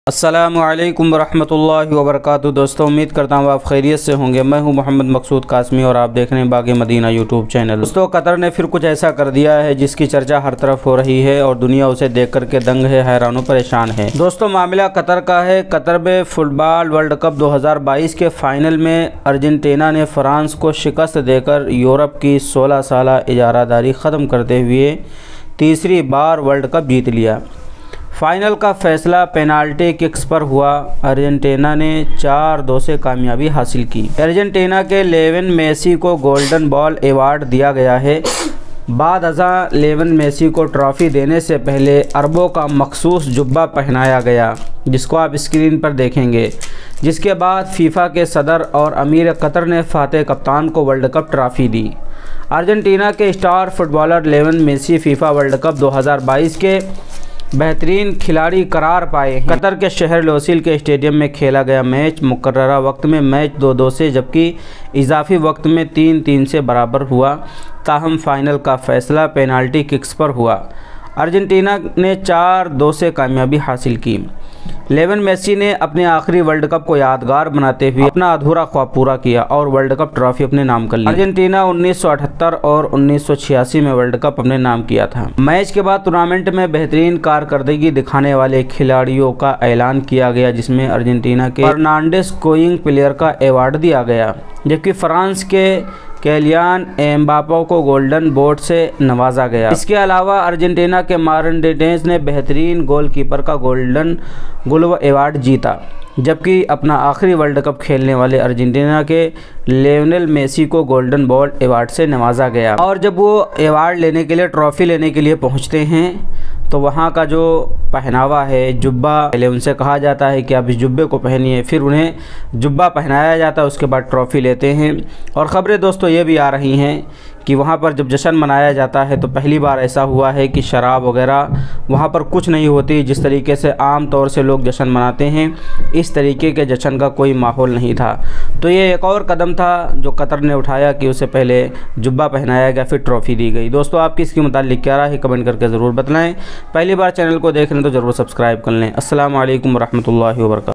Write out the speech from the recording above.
अस्सलामुअलैकुम वरहमतुल्लाहि वबरकातुहू। दोस्तों, उम्मीद करता हूँ आप खैरियत से होंगे। मैं हूँ मोहम्मद मकसूद कासमी और आप देख रहे हैं बाग़ मदीना यूट्यूब चैनल। दोस्तों, कतर ने फिर कुछ ऐसा कर दिया है जिसकी चर्चा हर तरफ हो रही है और दुनिया उसे देख कर के दंग है, हैरान परेशान है। दोस्तों, मामला कतर का है। कतर में फुटबॉल वर्ल्ड कप 2022 के फाइनल में अर्जेंटीना ने फ्रांस को शिकस्त देकर यूरोप की 16 साल इजारादारी ख़त्म करते हुए तीसरी बार वर्ल्ड कप जीत लिया। फाइनल का फैसला पेनाल्टी किक्स पर हुआ। अर्जेंटीना ने 4-2 से कामयाबी हासिल की। अर्जेंटीना के लियोनेल मेसी को गोल्डन बॉल अवार्ड दिया गया है। बाद अज़ां लियोनेल मेसी को ट्रॉफ़ी देने से पहले अरबों का मखसूस जुब्बा पहनाया गया, जिसको आप स्क्रीन पर देखेंगे। जिसके बाद फीफा के सदर और अमीर कतर ने फातेह कप्तान को वर्ल्ड कप ट्रॉफ़ी दी। अर्जेंटीना के star footballer Lionel Messi FIFA world cup 2022 के बेहतरीन खिलाड़ी करार पाए हैं। कतर के शहर लोसील के स्टेडियम में खेला गया मैच मुकर्ररा वक्त में मैच 2-2 से जबकि इजाफी वक्त में 3-3 से बराबर हुआ। ताहम फाइनल का फैसला पेनाल्टी किक्स पर हुआ। अर्जेंटीना ने 4-2 से कामयाबी हासिल की। लियोनेल मेसी ने अपने आखिरी वर्ल्ड कप को यादगार बनाते हुए अपना अधूरा ख्वाब पूरा किया और वर्ल्ड कप ट्रॉफी अपने नाम कर ली। अर्जेंटीना 1978 और 1986 में वर्ल्ड कप अपने नाम किया था। मैच के बाद टूर्नामेंट में बेहतरीन कारकर्दगी दिखाने वाले खिलाड़ियों का ऐलान किया गया, जिसमें अर्जेंटीना के फर्नांडिस कोइंग प्लेयर का अवार्ड दिया गया, जबकि फ्रांस के कैलियान एम्बापे को गोल्डन बूट से नवाजा गया। इसके अलावा अर्जेंटीना के मार्टिन डेडेस ने बेहतरीन गोलकीपर का गोल्डन ग्लोव अवार्ड जीता, जबकि अपना आखिरी वर्ल्ड कप खेलने वाले अर्जेंटीना के लियोनेल मेसी को गोल्डन बॉल अवार्ड से नवाजा गया। और जब वो अवार्ड लेने के लिए, ट्रॉफ़ी लेने के लिए पहुंचते हैं तो वहाँ का जो पहनावा है, जुब्बा, पहले उनसे कहा जाता है कि आप इस जुब्बे को पहनिए, फिर उन्हें जुब्बा पहनाया जाता है, उसके बाद ट्रॉफ़ी लेते हैं। और ख़बरें दोस्तों ये भी आ रही हैं कि वहाँ पर जब जश्न मनाया जाता है तो पहली बार ऐसा हुआ है कि शराब वगैरह वहाँ पर कुछ नहीं होती। जिस तरीके से आम तौर से लोग जश्न मनाते हैं, इस तरीके के जश्न का कोई माहौल नहीं था। तो ये एक और कदम था जो कतर ने उठाया कि उसे पहले जुब्बा पहनाया गया, फिर ट्रॉफ़ी दी गई। दोस्तों, आपकी इसके मुताल्लिक क्या राय है, कमेंट करके ज़रूर बताएं। पहली बार चैनल को देख लें तो ज़रूर सब्सक्राइब कर लें। अस्सलाम वालेकुम रहमतुल्लाहि व बरकातहू।